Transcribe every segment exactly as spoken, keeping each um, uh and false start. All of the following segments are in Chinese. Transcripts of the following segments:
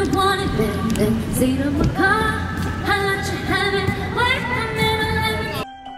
want it, baby. See the car, I let you have it. Wait a minute, let me.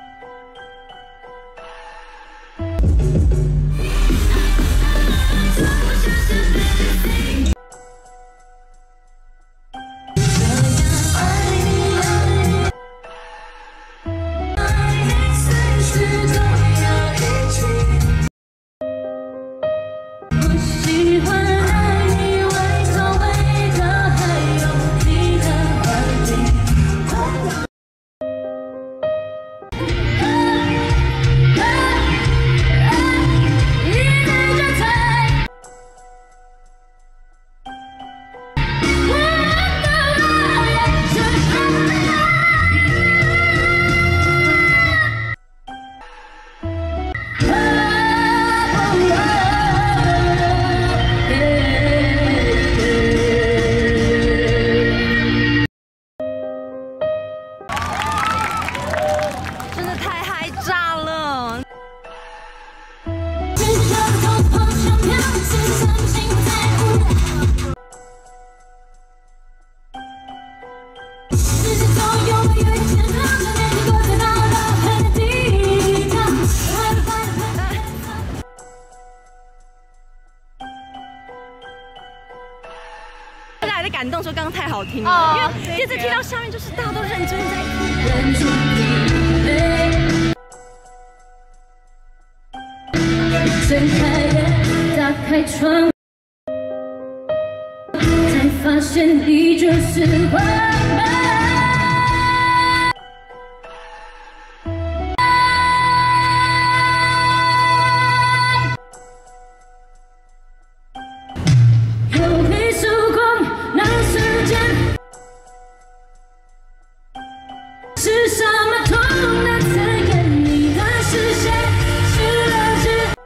在感动说刚刚太好听了，因为第一次听到下面就是大家都认真在听。 睁开眼，打开窗，才发现你就是花瓣。有一束光，那瞬间是什么痛的刺眼？你的视线是了解。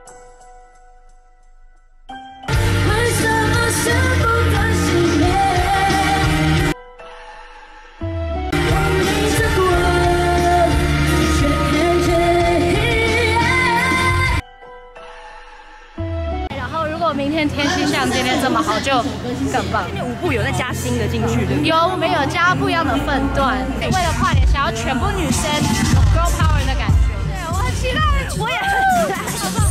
明天天气像今天这么好，就更棒。 今天舞步有在加新的进去的， 有没有加不一样的分段？为了跨年，想要全部女生有 girl power 的感觉。 对，我很期待，我也很期待。